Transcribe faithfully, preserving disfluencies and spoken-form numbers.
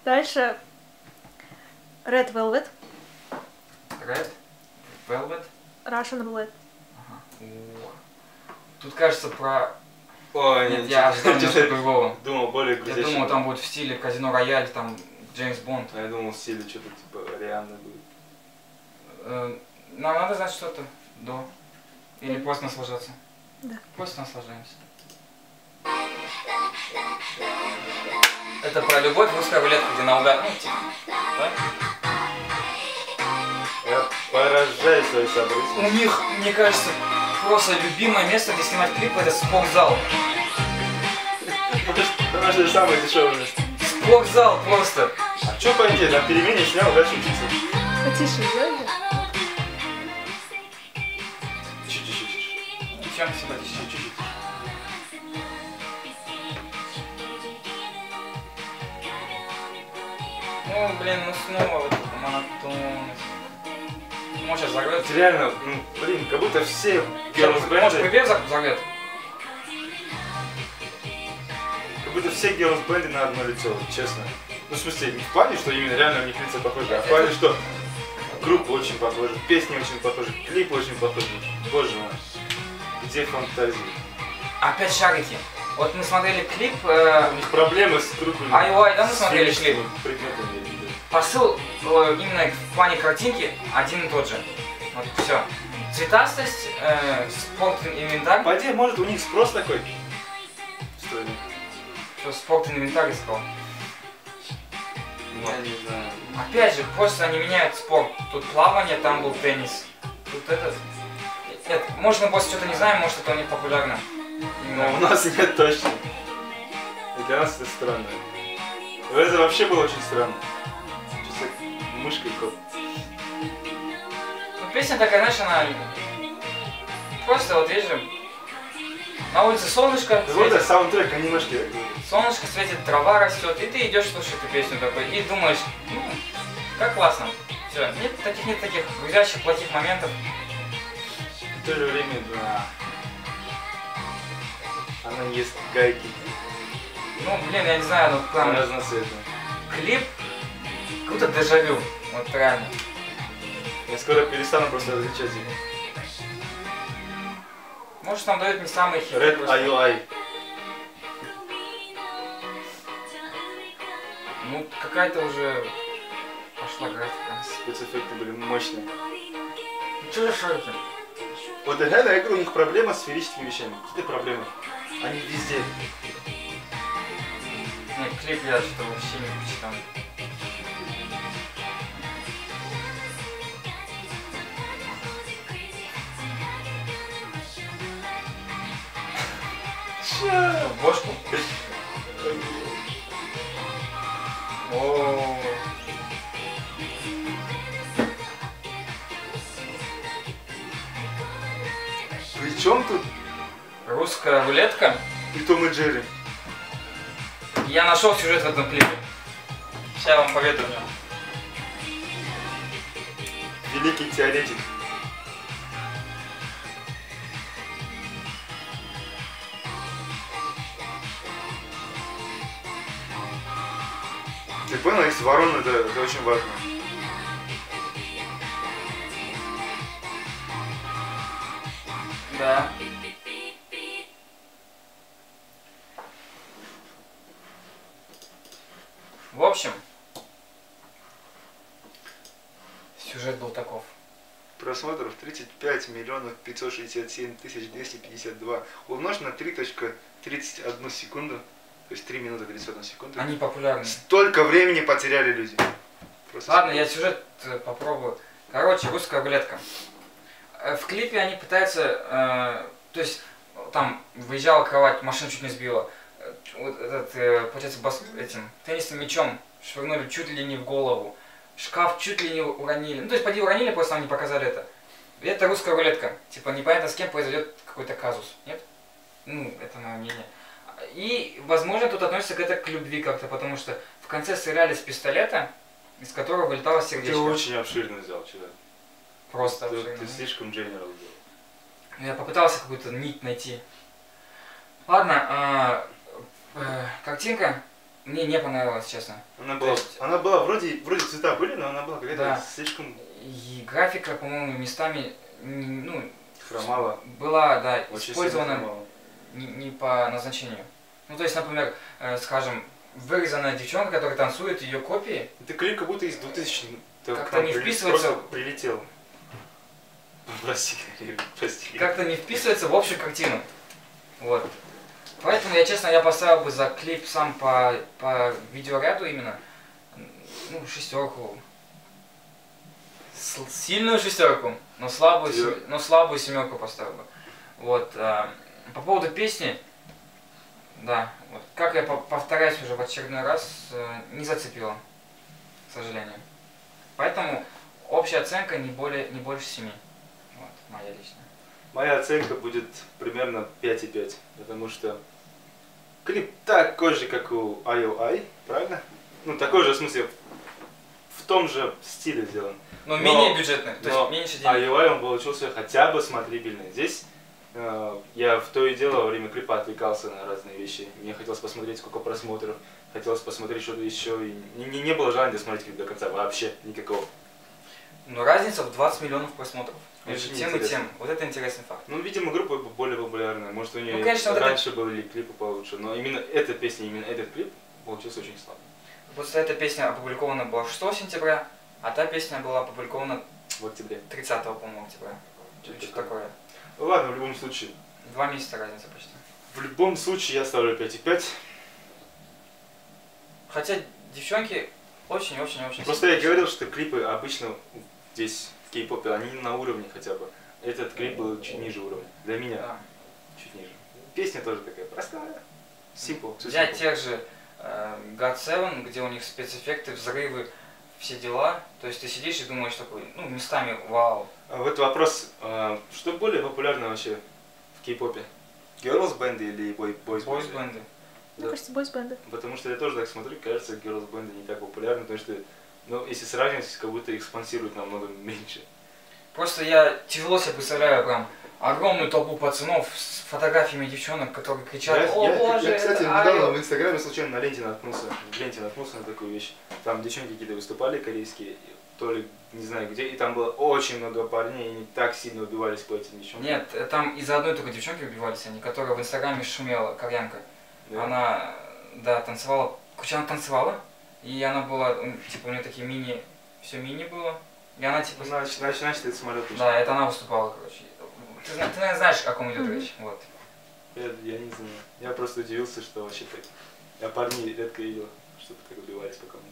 Дальше Red Velvet. Red Velvet. Russian Roulette. Ага. О. Тут кажется про... Ой, нет, я ожидал немножко другого. Думал, более Я грузящий. думал, там будет в стиле Казино Рояль, там Джеймс Бонд. А я думал, в стиле что-то типа Рианна будет. Э, Нам надо знать что-то до. Или просто наслаждаться? Да. Просто наслаждаемся. Это про любовь, русская рулетка, где наугад, ну, типа, да? Я поражаюсь своей У событием. них, мне кажется, просто любимое место, где снимать клипы, это спортзал. Потому что это самое дешевое место. Спортзал просто. А что пойти? На перемене снял, дальше учиться. Потише сделали. Чуть-чуть. Чем всегда тише? Чуть-чуть. Ну, блин, ну снова вот эта монотонность. Может, сейчас загрет? Реально, ну, блин, как будто все girls Может, бенды, припев загрет? как будто все girls бенды на одно лицо, вот, честно. Ну, в смысле, не в плане, что именно реально у них лица похожи, а в плане, что группа очень похожа, песни очень похожи, клипы очень похожи. Боже мой, где фантазия? Опять шарики. Вот мы смотрели клип... Э, У них проблемы с круглыми. Ай ой, да мы смотрели клип? Предметами, я видел. Посыл э, именно в плане картинки один и тот же. Вот все. Цветастость, э, спорт инвентарь. По идее, может, у них спрос такой? Что ли? Что спорт инвентарь искал. Я не знаю. Опять же, просто они меняют спорт. Тут плавание, там был теннис. Тут этот... Нет, может мы просто что-то не знаем, может это у них популярно. Но у нас нет точно. И для нас это странно. Вот это вообще было очень странно. Чисто мышка и кот. Ну, песня такая, знаешь, она... Просто вот видишь, на улице солнышко, Вот это светит, саундтрек анимешки. да? солнышко светит, трава растет, и ты идешь слушать эту песню такой, и думаешь, ну, как классно. Все, нет таких, нет таких грузящих, плохих моментов. В то же время, да. Она ест гайки. Ну, блин, я не знаю, ну прям Разноцветные. клип, как будто дежавю, вот реально. Я скоро перестану просто различать их. Может, там дают не самые хиты. Red просто. ай ю ай. Ну, какая-то уже пошла графика. Спецэффекты были мощные. Ну, что за шарики? Вот реально, я говорю, у них проблема с сферическими вещами. Какие проблемы? Они везде. Нет, клип я что-то вообще не почитал. Ща. В бошку? О. Причем тут Русская рулетка. и Том и Джерри? Я нашел сюжет в этом клипе. Сейчас я вам поведаю. Великий теоретик. Ты понял, если ворона, это, это очень важно. Да. В общем, сюжет был таков. Просмотров тридцать пять миллионов пятьсот шестьдесят семь тысяч двести пятьдесят два. Умножь на три точка тридцать одну секунду, то есть три минуты тридцать одну секунду. Они популярны. Столько времени потеряли люди. Просто Ладно, я сюжет э, попробую. Короче, русская рулетка. Э, В клипе они пытаются, э, то есть там выезжала кровать, машину чуть не сбила. Э, Вот этот, э, получается, бас, этим теннисным мячом швырнули чуть ли не в голову. Шкаф чуть ли не уронили. Ну, то есть, поди уронили, просто нам не показали это. И это русская рулетка. Типа, непонятно с кем произойдет какой-то казус. Нет? Ну, это мое мнение. И, возможно, тут относится к это к любви как-то, потому что в конце стреляли с пистолета, из которого вылетало сердечко. ты очень обширно взял, человек. Просто Ты, обширно. ты слишком дженерал был. Я попытался какую-то нить найти. Ладно, а, э, картинка. Мне не понравилось, честно. Она То была, есть- она была вроде, вроде цвета были, но она была какая-то Да. слишком И графика, по-моему, местами, м, ну, хромала. была, да, Очень сильно использована хромала. не, не по назначению. Ну, то есть, например, э, скажем, вырезанная девчонка, которая танцует, ее копии, Это клип как будто из двухтысячных. Как-то не вписывается- Просто прилетел. Прости, прости. как-то не вписывается в общую картину. Вот. Поэтому я, честно, я поставил бы за клип сам по, по видеоряду именно, ну, шестерку. С- Сильную шестерку, но слабую, Тебе- сем- но слабую семерку поставил бы. Вот. а, По поводу песни, да, вот, как я по- повторяюсь уже в очередной раз, э, не зацепило, к сожалению. Поэтому общая оценка не более, не больше семи. Вот, моя личная. Моя оценка будет примерно пять и пять, потому что клип такой же, как у ай о ай, правильно? Ну, такой же, в смысле, в том же стиле сделан. Но, Но- менее бюджетный, то но есть меньше денег. ай о ай он получился хотя бы смотрибельный. Здесь э, я в то и дело во время клипа отвлекался на разные вещи. Мне хотелось посмотреть, сколько просмотров, хотелось посмотреть что-то еще. И не, не, не было желания досмотреть клип до конца вообще никакого. Но разница в двадцать миллионов просмотров между Очень тем и интересно. тем. Вот это интересный факт. Ну, видимо, группа более популярная. Может, у нее Ну, конечно, вот это- раньше были клипы получше. Но именно эта песня, именно этот клип получился очень слабый. Просто эта песня опубликована была шестого сентября, а та песня была опубликована В октябре. тридцатого, по-моему, октября. Что-то Что-то такое. Ну, ладно, в любом случае. Два месяца разница почти. В любом случае я ставлю пять и пять. Хотя девчонки очень-очень-очень... Просто я сильно говорил, что клипы обычно здесь, в кей-попе, они на уровне хотя бы. Этот клип был чуть ниже уровня. Для меня Да. чуть ниже. Песня тоже такая простая. Simple. всё Взять simple. тех же э, God Seven, где у них спецэффекты, взрывы, все дела. То есть ты сидишь и думаешь такой, ну, местами вау. А вот вопрос, а, что более популярно вообще в кей-попе? Girls бенды или бой, бойс Бойс бенды? бенды. Мне Да. кажется, бойс-бенды. Потому что я тоже так смотрю, кажется, girls бенды не так популярны, потому что, ну, если сравнивать, как будто их спонсируют намного меньше. Просто я тяжело себе представляю прям огромную толпу пацанов с фотографиями девчонок, которые кричат: Я, «О я- боже, я, кстати, это недавно Арио!» в Инстаграме случайно на ленте наткнулся, в ленте наткнулся на такую вещь. Там девчонки какие-то выступали корейские, то ли не знаю где, и там было очень много парней, и они так сильно убивались по этим девчонкам. Нет, э, там из-за одной только девчонки убивались они, которая в Инстаграме шумела, кореянка. Да. Она, да, танцевала, короче, она танцевала, и она была, м, типа, у нее такие мини, все мини было, и она, типа, Значит, значит, значит, это самолет. да, это она выступала, короче. Ты, зна- ты, наверное, знаешь, о ком идет Мгм. речь, вот. Я, я не знаю. Я просто удивился, что вообще так. Я парней редко видел, чтобы так убивались по кому-то.